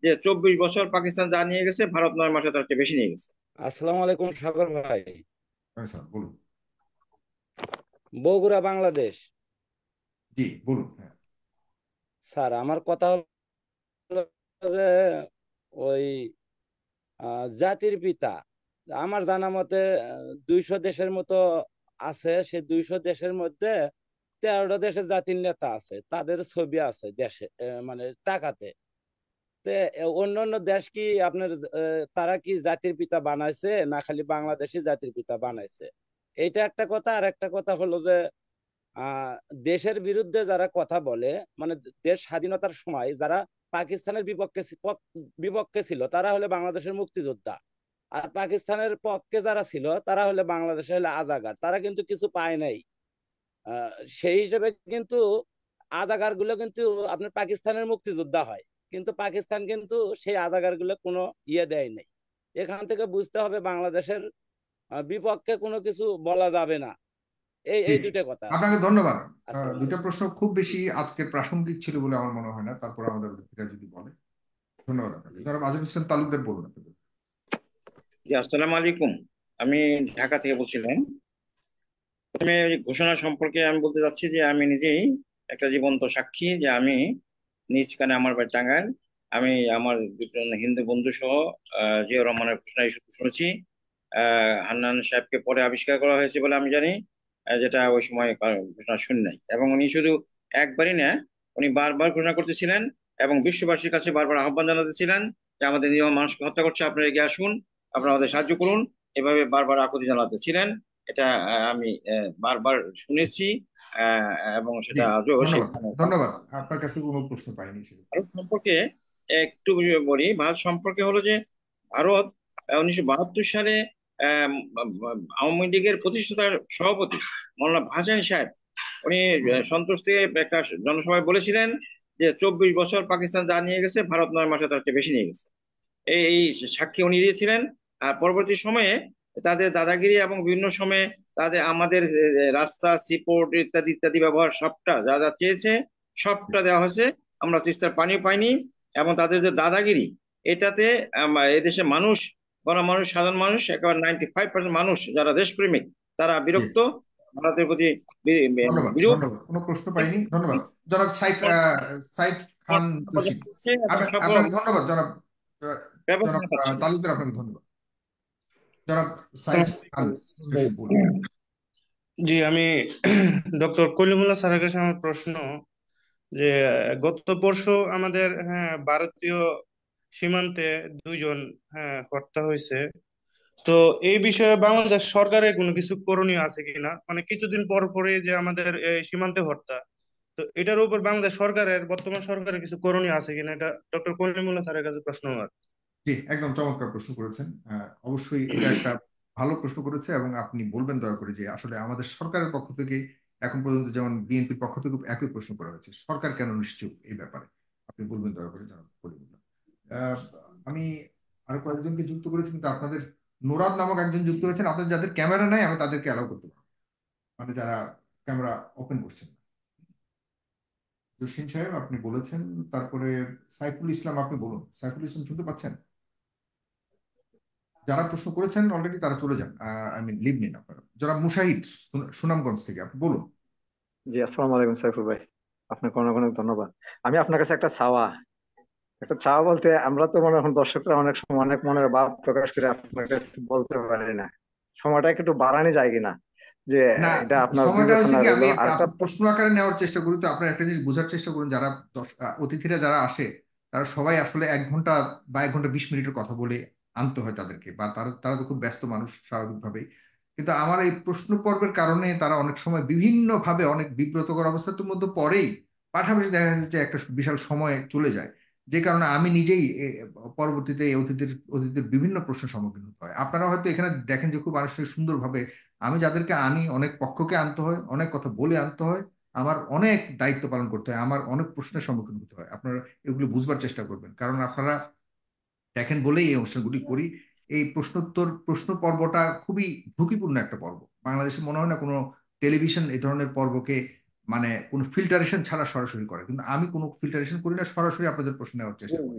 যে 24 বছর পাকিস্তান যা নিয়ে গেছে ভারত 9 মাসে তার চেয়ে বেশি নিয়ে গেছে। আসসালামু আলাইকুম সাগর ভাই। হ্যাঁ স্যার বলুন। বগুড়া বাংলাদেশ। জি বলুন। হ্যাঁ স্যার আমার কথা হলো যে ওই জাতির পিতা আমার জানা মতে 200 দেশের মতো আছে। সে 200 দেশের মধ্যে 13টা দেশের জাতির নেতা আছে, তাদের ছবি আছে দেশে, মানে টাকাতে। তে অন্য অন্য দেশ কি আপনার তারা কি জাতির পিতা বানাইছে না খালি বাংলাদেশই জাতির পিতা বানাইছে? এইটা একটা কথা। আর একটা কথা হলো যে আহ দেশের বিরুদ্ধে যারা কথা বলে, মানে দেশ স্বাধীনতার সময় যারা পাকিস্তানের বিপক্ষে ছিল তারা হলে বাংলাদেশের মুক্তিযোদ্ধা, আর পাকিস্তানের পক্ষে যারা ছিল তারা হলে বাংলাদেশের হলে আজাগার। তারা কিন্তু কিছু পায় নাই। আহ, সেই হিসেবে কিন্তু আজাগার গুলো কিন্তু আপনার পাকিস্তানের মুক্তিযোদ্ধা হয়, কিন্তু পাকিস্তান কিন্তু সেই আজাগার গুলো কোনো দেয় নাই। এখান থেকে বুঝতে হবে বাংলাদেশের বিপক্ষে কোনো কিছু বলা যাবে না। এই জি এই দুটো কথা। আপনাকে ধন্যবাদ। আসসালামু দুটা আলাইকুম। প্রশ্ন খুব বেশি আজকে প্রাসঙ্গিক ছিল বলে আমার মনে হয় না, তারপর আমাদের অতিথিরা যদি বলে। ধন্যবাদ আপনাকে। জি। জনাব আজিম হোসেন তালুকদার বলুন আপনি। জি, আসসালামু আলাইকুম। আমি ঢাকা থেকে বলছিলাম। প্রথমে ওই ঘোষণা সম্পর্কে আমি বলতে চাচ্ছি যে আমি নিজেই একটা জীবন্ত সাক্ষী যে আমি নিজ কানে, আমার বাড়ি টাঙ্গাইল, আমি আমার দুজন হিন্দু বন্ধু সহ জিয়াউর রহমানের ঘোষণা শুনেছি। হান্নান সাহেবকে পরে আবিষ্কার করা হয়েছে বলে আমি জানি, যেটা ওই সময় ঘোষণা শুনি নাই। এবং উনি শুধু একবারই না, উনি বারবার ঘোষণা করতেছিলেন এবং বিশ্ববাসীর কাছে বারবার আহ্বান জানাতেছিলেন যে আমাদের নিরীহ মানুষকে হত্যা করছে, আপনারা এগিয়ে আসুন, আপনারা আমাদের সাহায্য করুন। এভাবে বারবার আকুতি জানাতেছিলেন। এটা আমি বারবার শুনেছি। আহ, এবং জি সেটা আজও ধন্যবাদ। সেখানে। ধন্যবাদ, আপনার কাছে কোনো প্রশ্ন পাইনি সেটা। ভারত সম্পর্কে একটু বলি। ভারত সম্পর্কে হলো যে ভারত 1972 সালে আহ, আওয়ামী লীগের প্রতিষ্ঠাতার সভাপতি মৌলানা ভাসানী সাহেব, উনি সন্তোষ থেকে একটা জনসভায় বলেছিলেন যে 24 বছর পাকিস্তান যা নিয়ে গেছে ভারত 9 মাসে তার চেয়ে বেশি নিয়ে গেছে। এই সাক্ষী উনি দিয়েছিলেন। আর পরবর্তী সময়ে তাদের দাদাগিরি এবং বিভিন্ন সময়ে তাদের আমাদের রাস্তা, সিপোর্ট ইত্যাদি ইত্যাদি ব্যবহার সবটা যা যা চেয়েছে সবটা দেওয়া হয়েছে। আমরা তিস্তার পানিও পাইনি। এবং তাদের যে দাদাগিরি, এটাতে এদেশে মানুষ, গণমানুষ, সাধারণ মানুষ, একেবারে 95% মানুষ যারা দেশপ্রেমিক, তারা জি বিরক্ত। ভারতের প্রতি ধন্যবাদ। বিরূপ ধন্যবাদ, কোনো প্রশ্ন পাইনি। ধন্যবাদ জনাব সাইফ সাইফ খান জসিম। এবং সকল আপনাকে ধন্যবাদ জনাব। জনাব ব্যবস্থা পাচ্ছে। তালুকদার আপনাকে ধন্যবাদ। জনাব সাইফ আসসালামু খান আলাইকুম ভাই। জসিম বলুন। জি, আমি ডক্টর কলিমুল্লাহ স্যারের কাছে আমার প্রশ্ন যে গত পরশু আমাদের ভারতীয় সীমান্তে দুইজন হত্যা হয়েছে। তো এই বিষয়ে বাংলাদেশ সরকারের কোনো কিছু করণীয় আছে কিনা, মানে কিছুদিন পর পরই যে আমাদের এই সীমান্তে হত্যা, তো এটার উপর বাংলাদেশ সরকারের, বর্তমান সরকারের কিছু করণীয় আছে কিনা, এটা ডক্টর কলিমুল্লাহ স্যারের কাছে প্রশ্ন আমার। জি একদম চমৎকার প্রশ্ন করেছেন। অবশ্যই এটা একটা ভালো প্রশ্ন করেছে, এবং আপনি বলবেন দয়া করে যে আসলে আমাদের সরকারের পক্ষ থেকে এখন পর্যন্ত যেমন বিএনপির পক্ষ থেকে একই প্রশ্ন করা হয়েছে, সরকার কেন নিশ্চুপ এই ব্যাপারে আপনি বলবেন দয়া করে জনাব কলিমুল্লাহ। আহ, আমি আরো কয়েকজনকে যুক্ত করেছি, কিন্তু আপনাদের নোরাদ নামক একজন যুক্ত হয়েছেন। আপনাদের যাদের ক্যামেরা নাই আমি তাদেরকে অ্যালাউ করতে পারবো, মানে যারা ক্যামেরা ওপেন করছেন না। জসিম সাহেব আপনি বলেছেন, তারপরে সাইফুল ইসলাম আপনি বলুন। সাইফুল ইসলাম শুনতে পাচ্ছেন? যারা প্রশ্ন করেছেন অলরেডি তারা চলে যান, আই মিন লিভ নিন আপনারা। যারা মুশাহিদ সুনামগঞ্জ থেকে আপনি বলুন। জি, আসসালামু আলাইকুম সাইফুল ভাই। আপনাকে অনেক অনেক ধন্যবাদ। আমি আপনার কাছে একটা চাওয়া বলতে, আমরা তো মনে এখন দর্শকরা অনেক সময় অনেক মনের ভাব প্রকাশ করে আপনার কাছে বলতে পারি না। সময়টা একটু বাড়ানো যায় কিনা, যে না, এটা আপনার সময়টা হয়েছে বিবেচনা কি, আমি রইলো। আরেকটা প্রশ্ন আকারে নেওয়ার চেষ্টা করি। তো আপনার একটা জিনিস বোঝার চেষ্টা করুন, যারা অতিথিরা যারা আসে তারা সবাই আসলে 1 ঘন্টা বা 1 ঘন্টা 20 মিনিটের কথা বলে আনতে হয় তাদেরকে, বা তারা তারা তো খুব ব্যস্ত মানুষ স্বাভাবিকভাবেই। কিন্তু আমার এই প্রশ্ন পর্বের কারণে তারা অনেক সময় বিভিন্ন ভাবে অনেক বিব্রতকর অবস্থার মধ্যে পড়েই, পাশাপাশি দেখা যাচ্ছে যে একটা বিশাল সময় চলে যায়। যে কারণে আমি নিজেই পরবর্তীতে এই অতিথিদের বিভিন্ন প্রশ্নের সম্মুখীন হতে হয়। আপনারা হয়তো এখানে দেখেন যে খুব আনুষ্ঠানিক সুন্দরভাবে আমি যাদেরকে আনি, অনেক পক্ষকে আনতে হয়, অনেক কথা বলে আনতে হয়, আমার অনেক দায়িত্ব পালন করতে হয়, আমার অনেক প্রশ্নের সম্মুখীন হতে হয়। আপনারা এগুলো বুঝবার চেষ্টা করবেন, কারণ আপনারা দেখেন বলেই এই অনুষ্ঠানগুলি করি। এই প্রশ্নোত্তর প্রশ্ন পর্বটা খুবই ঝুঁকিপূর্ণ একটা পর্ব। বাংলাদেশে মনে হয় না কোনো টেলিভিশন এই ধরনের পর্বকে মানে কোনো ফিল্টারেশন ছাড়া সরাসরি করে, কিন্তু আমি কোনো ফিল্টারেশন করি না, সরাসরি আপনাদের প্রশ্ন নেওয়ার চেষ্টা করি।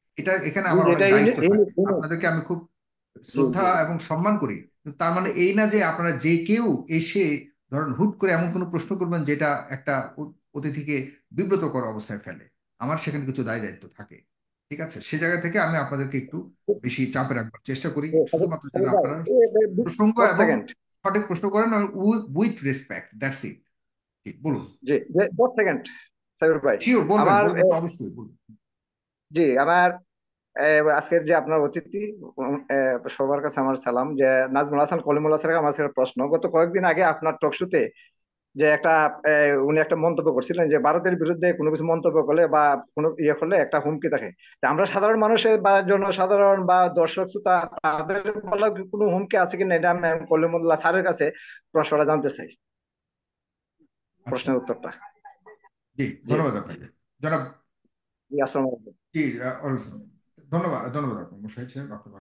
এখানে জি আমার জি, অনেক এটা দায়িত্ব থাকে, ইউনিক। আপনাদেরকে আমি খুব জি শ্রদ্ধা জি এবং সম্মান করি, কিন্তু তার মানে এই না যে আপনারা যে কেউ এসে ধরেন হুট করে এমন কোনো প্রশ্ন করবেন যেটা একটা অতিথিকে বিব্রত করার অবস্থায় ফেলে। আমার সেখানে কিছু দায় দায়িত্ব থাকে, ঠিক আছে? সে জায়গা থেকে আমি আপনাদেরকে একটু বেশি চাপে রাখবার চেষ্টা করি, শুধুমাত্র যেন ভাই, আপনারা প্রসঙ্গ দশ এবং সেকেন্ড সঠিক প্রশ্ন করেন, উইথ রেসপেক্ট, দ্যাটস ইট। ঠিক বলুন। জি, 10 সেকেন্ড সাইফুল ভাই। শিওর, বলবেন আমার বলবেন তো, অবশ্যই বলুন। জি, আমার আজকের যে আপনার অতিথি, সবার কাছে আমার সালাম। যে নাজমুল হাসান কলিমুল্লাহ স্যারের আমার কাছে প্রশ্ন, গত কয়েকদিন আগে আপনার টকশোতে যে একটা উনি একটা মন্তব্য করছিলেন যে ভারতের বিরুদ্ধে কোনো কিছু মন্তব্য করলে বা কোনো ইয়ে করলে একটা হুমকি থাকে। তা আমরা সাধারণ মানুষের বা জনসাধারণ বা দর্শক শ্রোতা, তাদের বলা কোনো হুমকি আছে কিনা, এটা আমি কলিমুল্লাহ স্যারের কাছে প্রশ্নটা জানতে চাই, আচ্ছা, প্রশ্নের উত্তরটা। জি, জি ধন্যবাদ আপনাকে জনাব। জি, আসসালামু আলাইকুম। জি, ধন্যবাদ ধন্যবাদ আপনার মশাই সাহেব, আপনার